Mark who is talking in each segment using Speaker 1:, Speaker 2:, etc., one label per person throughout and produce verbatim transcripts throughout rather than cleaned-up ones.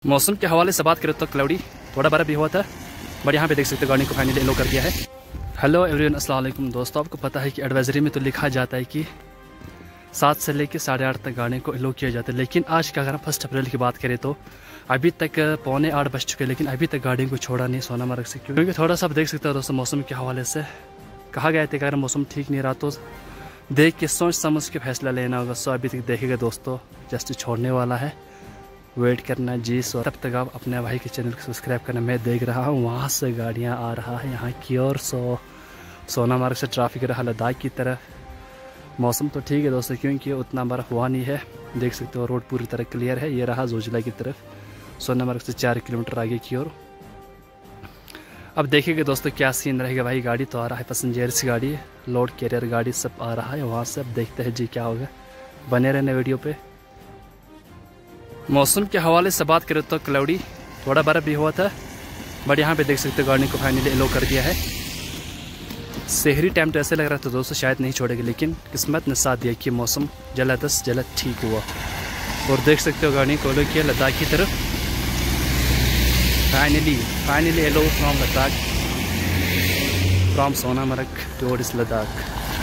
Speaker 1: मौसम के हवाले से बात करें तो क्लाउडी थोड़ा बर्फ भी हुआ था, बट यहाँ पे देख सकते हो गाड़ी को फाइनली एलो कर दिया है। हेलो एवरीवन, अस्सलाम वालेकुम दोस्तों। आपको पता है कि एडवाइजरी में तो लिखा जाता है कि सात से लेकर साढ़े आठ तक गाड़ी को एलो किया जाता है, लेकिन आज का अगर हम फर्स्ट अप्रैल की बात करें तो अभी तक पौने आठ बज चुके हैं, लेकिन अभी तक गाड़ी को छोड़ा नहीं सोनामर्ग से, क्योंकि थोड़ा सा आप देख सकते हो दोस्तों मौसम के हवाले से कहा गया था कि अगर मौसम ठीक नहीं रहा तो देख के सोच समझ के फैसला लेना होगा। सो अभी तक देखेगा दोस्तों, जस्ट छोड़ने वाला है, वेट करना जी। सो तब तक आप अपने भाई के चैनल को सब्सक्राइब करना। मैं देख रहा हूँ वहाँ से गाड़ियाँ आ रहा है यहाँ की ओर। सो सोनामर्ग से ट्रैफिक रहा लद्दाख की तरफ। मौसम तो ठीक है दोस्तों, क्योंकि उतना बर्फ हुआ नहीं है। देख सकते हो रोड पूरी तरह क्लियर है। ये रहा जोजिला की तरफ, सोनामर्ग से चार किलोमीटर आगे की ओर। अब देखिएगा दोस्तों क्या सीन रहेगा। भाई गाड़ी तो आ रहा है, पैसेंजर्स गाड़ी, लोड कैरियर गाड़ी सब आ रहा है वहाँ से। अब देखते हैं जी क्या होगा, बने रहने वीडियो पे। मौसम के हवाले से बात करें तो क्लाउडी थोड़ा बर्फ भी हुआ था, बट यहाँ पे देख सकते हो गाड़ी को फाइनली एलो कर दिया है। शहरी टाइम तो ऐसे लग रहा था दोस्तों शायद नहीं छोड़ेगा, लेकिन किस्मत ने साथ दिया कि मौसम जल्द अज जल्द ठीक हुआ। और देख सकते हो गाड़ी को एलो किया लद्दाख की तरफ। Finally finally hello from Ladakh, from Sonamarg towards Ladakh.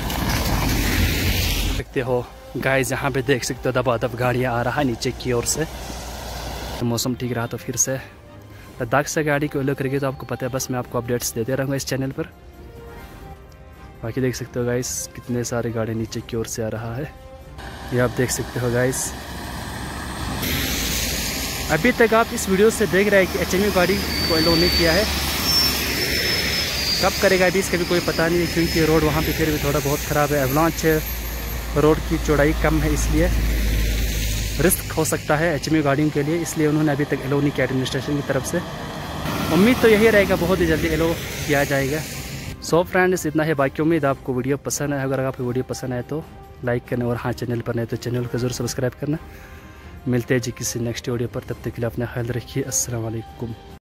Speaker 1: देखते हो गाइस, यहाँ पे देख सकते हो दबादब गाड़ियाँ आ रहा है नीचे की ओर से। तो मौसम ठीक रहा तो फिर से लद्दाख से गाड़ी को एलो करेगी, तो आपको पता है बस मैं आपको अपडेट्स देते रहूँगा इस चैनल पर। बाकी देख सकते हो गाइस कितने सारे गाड़ी नीचे की ओर से आ रहा है, ये आप देख सकते हो गाइस। अभी तक आप इस वीडियो से देख रहे हैं कि एचएमयू गाड़ी को एलो नहीं किया है, कब करेगा अभी इसका भी कोई पता नहीं है, क्योंकि रोड वहाँ पे फिर भी थोड़ा बहुत ख़राब है। एवलांच है, रोड की चौड़ाई कम है, इसलिए रिस्क हो सकता है एचएमयू गाड़ियों के लिए, इसलिए उन्होंने अभी तक एलो नहीं किया एडमिनिस्ट्रेशन की तरफ से। उम्मीद तो यही रहेगा बहुत ही जल्दी एलो किया जाएगा। सो फ्रेंड्स इतना है, बाकी उम्मीद आपको वीडियो पसंद है। अगर आपको वीडियो पसंद आए तो लाइक करना, और हाँ चैनल पर नहीं तो चैनल को ज़रूर सब्सक्राइब करना। मिलते हैं जी किसी नेक्स्ट वीडियो पर, तब तक के लिए अपना ख्याल रखिए। अस्सलाम वालेकुम।